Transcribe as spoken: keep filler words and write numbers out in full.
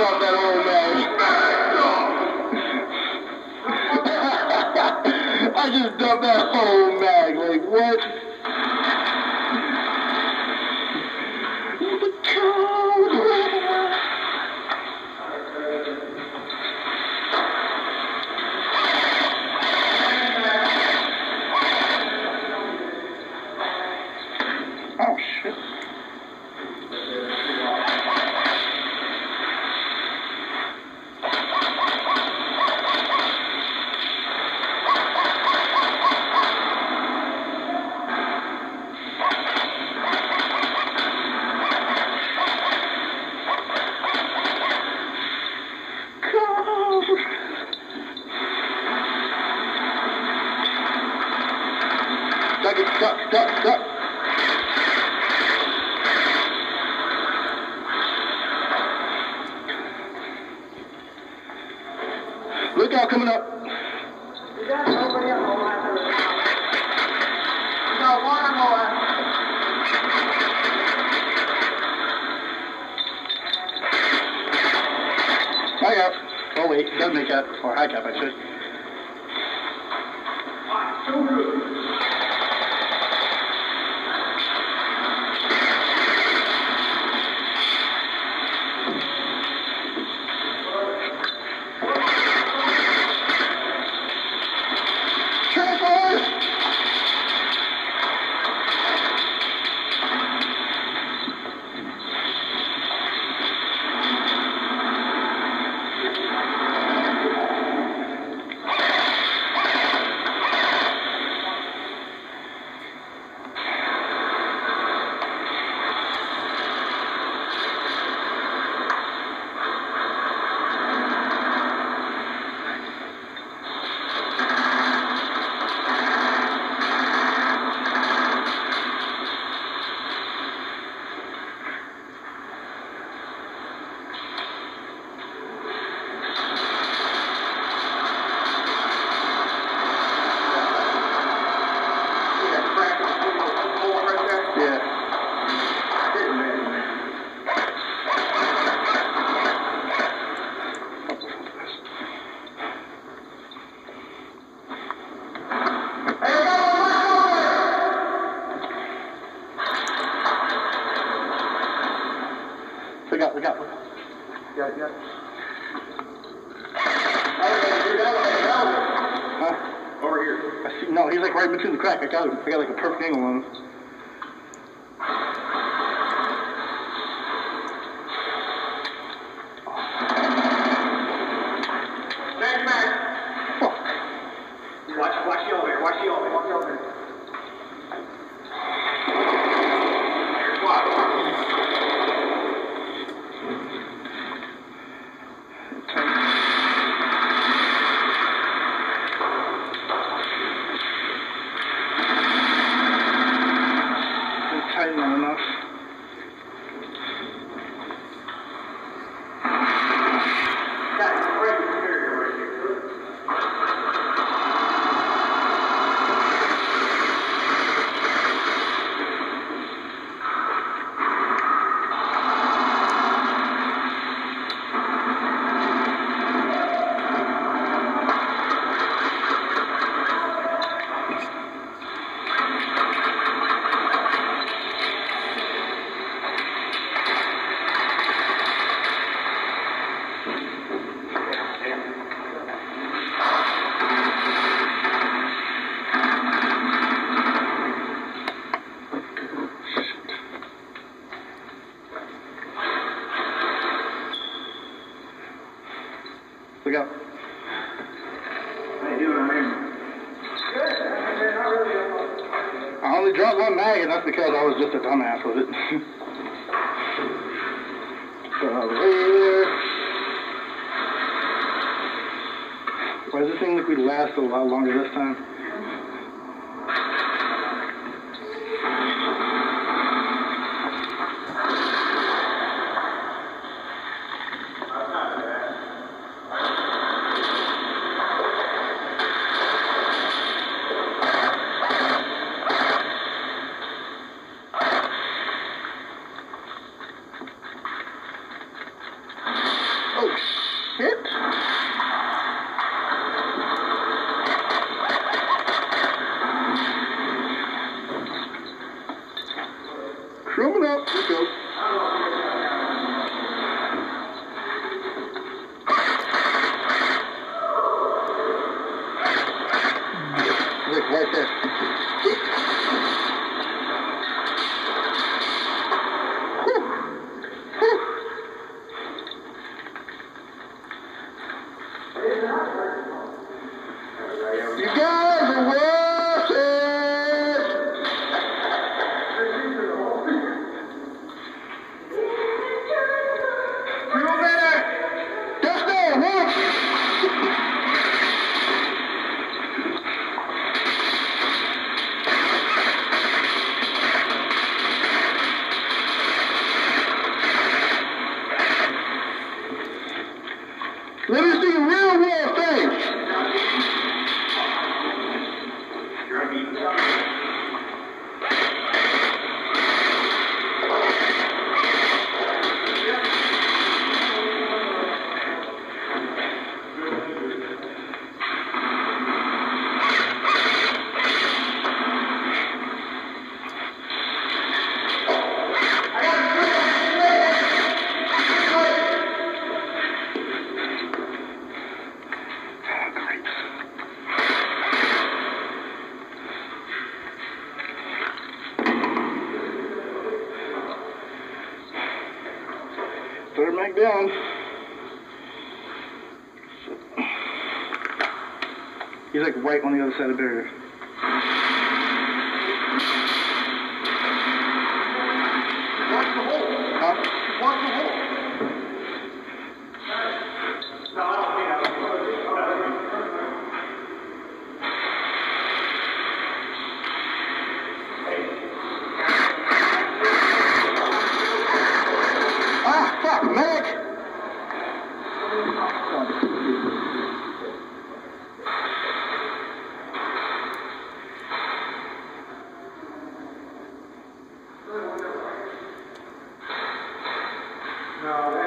dropped that old mag. I just dumped that whole mag. Like, what? The code. Oh, shit. Duck it, duck, duck, duck. Look out, coming up. You got nobody up on my side. You got one more. High up. Oh wait, doesn't make up. Or high cap, I should. So good. Look out, look out, look out. Yeah, yeah. Huh? Over here. I see, no, he's like right between the crack. I got him. I got like a perfect angle on him. Stand back. Fuck. Watch, watch the elevator. Watch the elevator. Watch the elevator. Here's watch. Tight not enough. Got it. Right here, right here. Look out. How you doing, man? Good. Not really. I only dropped one mag, and that's because I was just a dumbass with it. So over here. Why does this thing look like we last a lot longer this time? Coming up. Let's go. Look, right there. You guys are worth it. Two minutes. Touchdown, one. Let me see real world things. Third mag down. He's like right on the other side of the barrier. Watch the hole. Huh? Watch the hole. No, I don't think I don't. Ah, fuck, Meg! No,